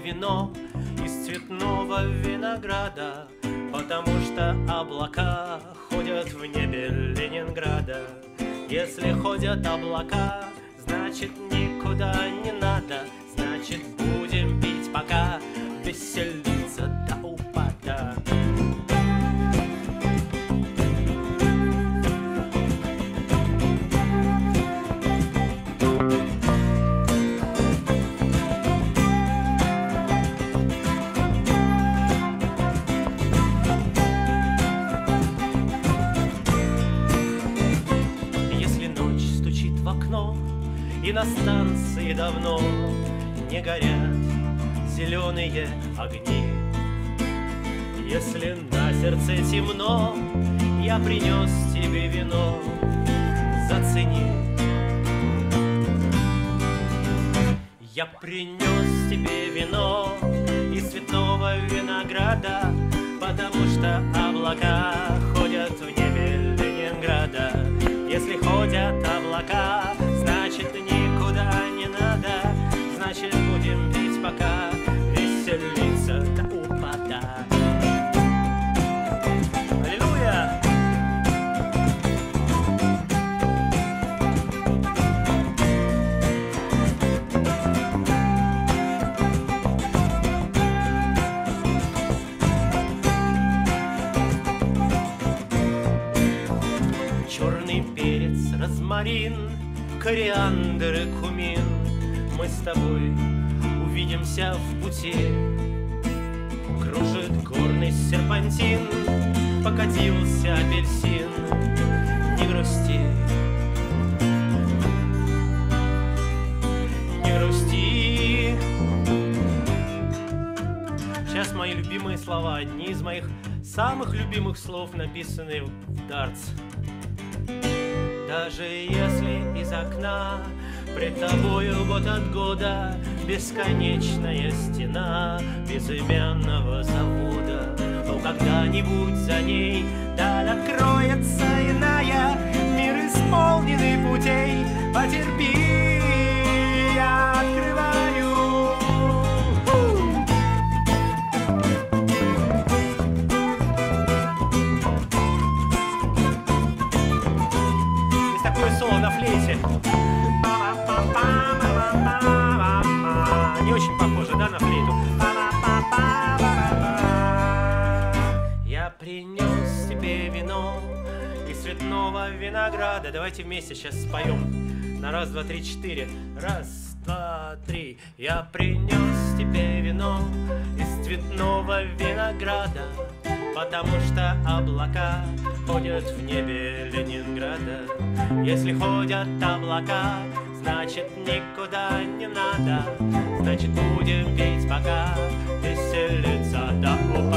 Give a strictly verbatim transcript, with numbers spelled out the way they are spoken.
вино из цветного винограда, потому что облака ходят в небе Ленинграда. Если ходят облака, значит никуда не надо, значит будем пить пока, веселиться до упада. И на станции давно не горят зеленые огни. Если на сердце темно, я принес тебе вино, зацени. Я принес тебе вино из цветного винограда, потому что облака ходят в небе Ленинграда. Если ходят облака, значит никуда не надо, значит будем пить пока, веселиться до упада. Аллилуйя! Черный перец, розмарин, кориандр и кумин, мы с тобой увидимся в пути. Кружит горный серпантин, покатился апельсин. Не грусти, не грусти. Сейчас мои любимые слова, одни из моих самых любимых слов, написанные в дартс. Даже если из окна пред тобою год от года бесконечная стена безымянного завода, но когда-нибудь за ней даль откроется иная, мир исполненный путей. Потерпи, я открываю. Соло на флейте. Не очень похоже, да, на флейту? Я принес тебе вино из цветного винограда. Давайте вместе сейчас споем. На раз, два, три, четыре. Раз, два, три. Я принес тебе вино из цветного винограда, потому что облака ходят в небе Ленинграда. Если ходят облака, значит никуда не надо, значит будем пить пока, веселиться до упада.